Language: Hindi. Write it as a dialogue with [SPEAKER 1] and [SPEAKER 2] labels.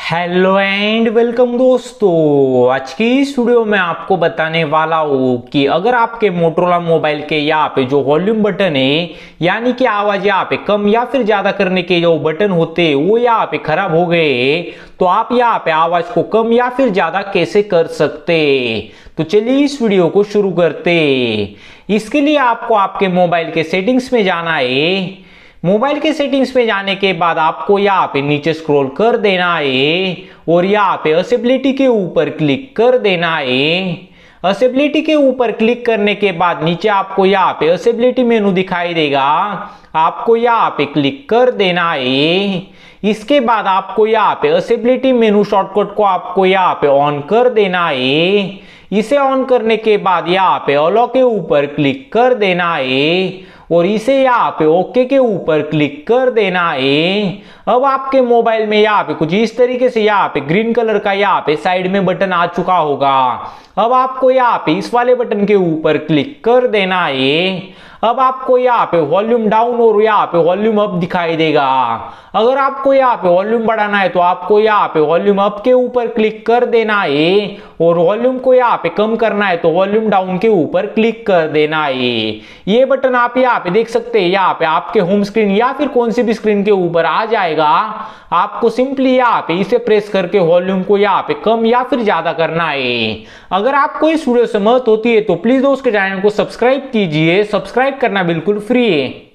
[SPEAKER 1] हेलो एंड वेलकम दोस्तों। आज की इस वीडियो में आपको बताने वाला हूँ कि अगर आपके मोटरोला मोबाइल के यहाँ पे जो वॉल्यूम बटन है यानी कि आवाज यहाँ पे कम या फिर ज्यादा करने के जो बटन होते हैं वो यहाँ पे खराब हो गए, तो आप यहाँ पे आवाज को कम या फिर ज्यादा कैसे कर सकते। तो चलिए इस वीडियो को शुरू करते। इसके लिए आपको आपके मोबाइल के सेटिंग्स में जाना है। मोबाइल के सेटिंग्स में जाने के बाद आपको यहाँ पे नीचे स्क्रॉल कर देना है और यहाँ पे असेबिलिटी के ऊपर क्लिक कर देना है। असेबिलिटी के ऊपर क्लिक करने के बाद नीचे आपको यहाँ पे असेबिलिटी मेनू दिखाई देगा, आपको यहाँ पे क्लिक कर देना है। इसके बाद आपको यहाँ पे असेबिलिटी मेनू शॉर्टकट को आपको यहाँ पे ऑन कर देना है। इसे ऑन करने के बाद यहाँ पे अलो के ऊपर क्लिक कर देना है और इसे यहाँ पे ओके के ऊपर क्लिक कर देना है। अब आपके मोबाइल में यहाँ पे कुछ इस तरीके से यहाँ पे ग्रीन कलर का यहाँ पे साइड में बटन आ चुका होगा। अब आपको यहाँ पे इस वाले बटन के ऊपर क्लिक कर देना है। अब आपको यहाँ पे वॉल्यूम डाउन और यहाँ पे वॉल्यूम अप दिखाई देगा। अगर आपको यहाँ पे वॉल्यूम बढ़ाना है तो आपको यहाँ पे वॉल्यूम अप के ऊपर क्लिक कर देना है और वॉल्यूम को यहाँ पे कम करना है तो वॉल्यूम डाउन के ऊपर क्लिक कर देना है। ये बटन आप यहाँ पे देख सकते हैं, यहाँ पे आपके होम स्क्रीन या फिर कौन सी भी स्क्रीन के ऊपर आ जाएगा। आपको सिंपली यहाँ पे इसे प्रेस करके वॉल्यूम को यहाँ पे कम या फिर ज्यादा करना है। अगर आपको इस वीडियो से मदद होती है तो प्लीज दोस्त के चैनल को सब्सक्राइब कीजिए। सब्सक्राइब करना बिल्कुल फ्री है।